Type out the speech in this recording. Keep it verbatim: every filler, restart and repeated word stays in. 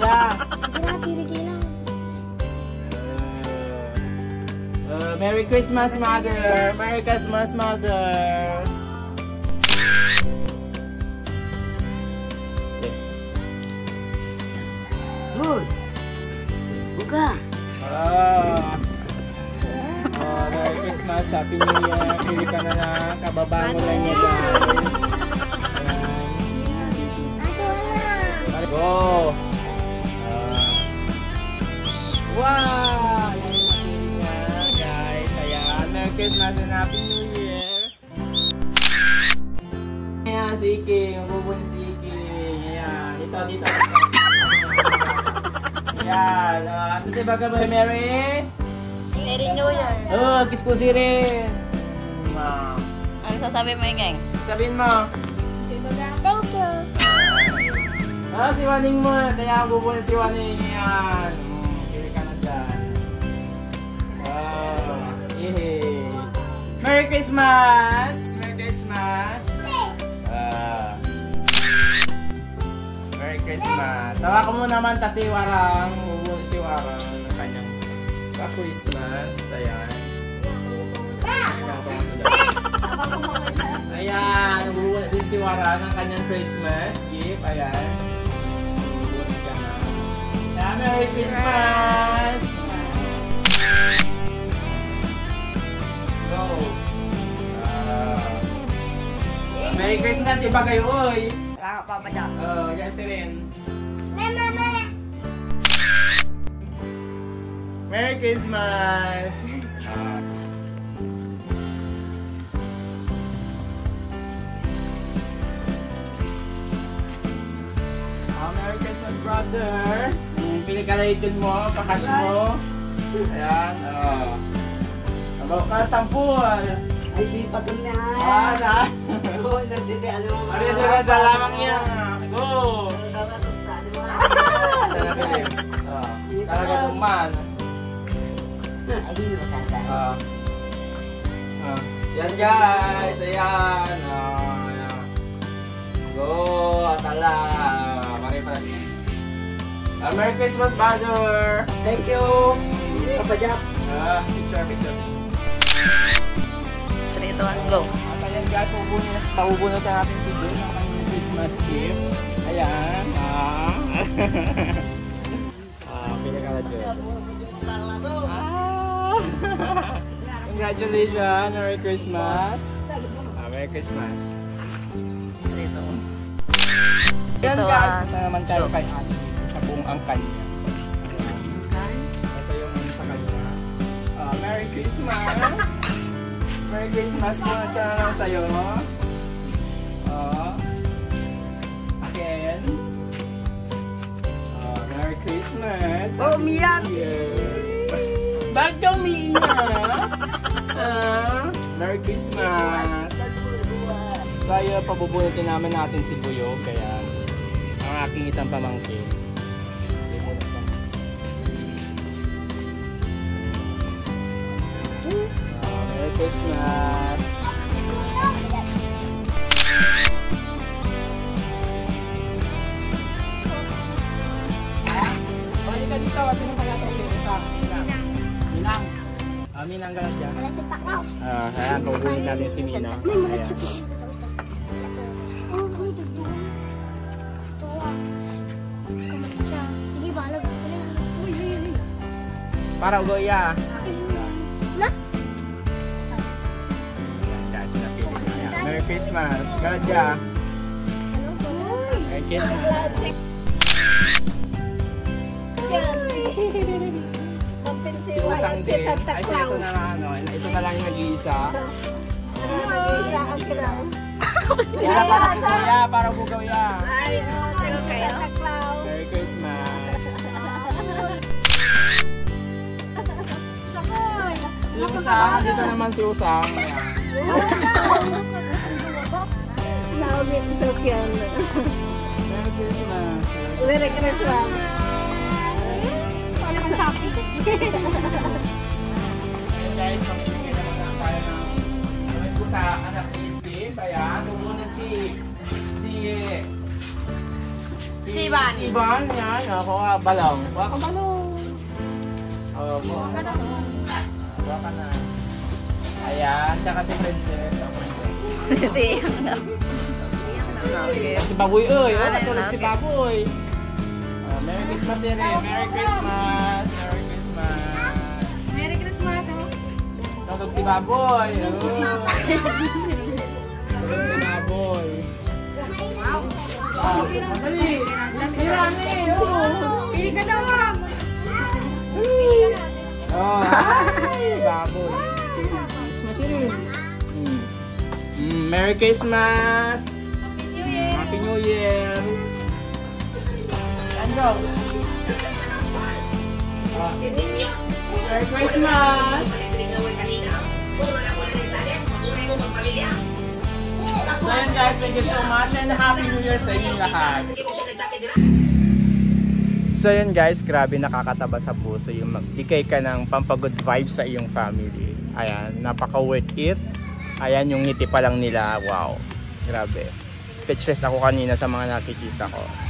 Kira. Kira, kira-kira. Uh, Merry Christmas, Mother! Merry Christmas, Mother! Good. Buka. Ah. Oh, Merry Christmas, Happy New Year. Pili ka na na, kababangon lang niya dyan. Ayan. Go! Ah. Wow! Yan yung napili niya, guys. Ayan, Merry Christmas and Happy New Year. Ayan, si Iking. Magbubunin si Iking. Ayan, dito, dito. Ayan, uh, ano diba ka ba, Mary? Merry New Year. Oh, kiss ko si rin. Wow. Ang sasabi mo, Iking? Sabihin mo. Thank you. Ah, si Waning mo. Kaya ako po si Waning. Yan. Hmm, kili ka na dyan. Wow. Yehey. Merry Christmas! Merry Christmas! Ah. Merry Christmas. Sawa ko mo naman ta si Warang. Ubo si Warang ng kanyang pa-Christmas. Ayan. Ayan. Ubo din si Warang ng kanyang Christmas gift. Ayan. Ubo ka na. Ayan, Merry Christmas! Go! Ah. Merry Christmas! Iba kayo, oy! Ah, Papa Jack. Oh, yan si Rin. Merry Christmas! Ah, Merry Christmas, brother! Hmm, pinikalatin mo, pakas mo. Ayan, oh. Abaw ka, tampul! Ay, sipat ko na. Ah, na! Oo, nandito. Ano mo? Maria Teresa lamang yan. Go! Sama susta. Ano mo? Talaga rin. Oh, talaga tuman. Ay, hindi mo tanda. Ah. Ah. Yan guys, ayan. Ah, ayan. Go, atala. Pakita. Ah, Merry Christmas, brother. Thank you. Papa Jack. Ah, picture, picture. three, two, one, go. Ah, ayan guys, paubo na, paubo na natin si Jun ang kanyang Christmas gift. Ayan. Ah. Ah, pinakala Jun. Ah. Congratulations, Merry Christmas. Ah, Merry Christmas. three, two, one. Yan Ito, guys, ah, punta naman tayo kay Ate sa buong angkan niya. Ito yung sa kanya. Ah, Merry Christmas! Merry Christmas po na dyan lang sa'yo. Ah, again. Ah, Merry Christmas! Oh, umiyak! Bakit ka umiiyak? Ah, Merry Christmas! Sa'yo, pabubunutin namin natin si Buyo, kaya ang aking isang pamangkin. Ah, Merry Christmas! Balik ka dito, kasi nang pala ito sa Minang. Minang. Ah, Minang galas dyan. Ah, ayan, pabubunutin natin si Minang. Ayan. Para ugoya. Merry Christmas. Gajah. Merry Christmas. Si Usang din. Ay, so ito na lang, ano. Ito na lang yung nag-iisa. Ya, para ugoya. Para ugoya. Merry Christmas. Yung isa, dito naman si Usang. Ayan. Naubit sa kyan. Merry Christmas. Merry Christmas. Paano kang shopping? Ayan guys, makikita naman lang tayo ng namiss ko sa anak ni Steve. Ayan, pumunod si si Si Steven. Steven, yan. Ako nga, balong. Kuha ka balong. Oh, kuha ka na. Kuha ka na. Ayan, tsaka si Princess. Oh, Princess. Si Tiyang. Okay. Si Baboy, oy. Oh, Ah, natulog si okay. Baboy. Oh, Merry Christmas, Ere. Merry Christmas. Merry Christmas. Merry Christmas, oh. Tulog si Baboy. Oh. Tulog si Baboy. Oh, madali. Madali. Oh. Pili ka daw, Ram. Oh, ay, Baboy. Masirin. Mm. Mm, Merry Christmas. New Year. Happy New Year. Yan go. Oh. Merry Christmas. So yun guys, thank you so much and Happy New Year sa inyong lahat. So yun guys, grabe nakakataba sa puso yung magbigay ka ng pampagood vibes sa iyong family. Ayan, napaka worth it. Ayan yung ngiti pa lang nila, wow. Grabe. Speechless ako kanina sa mga nakikita ko.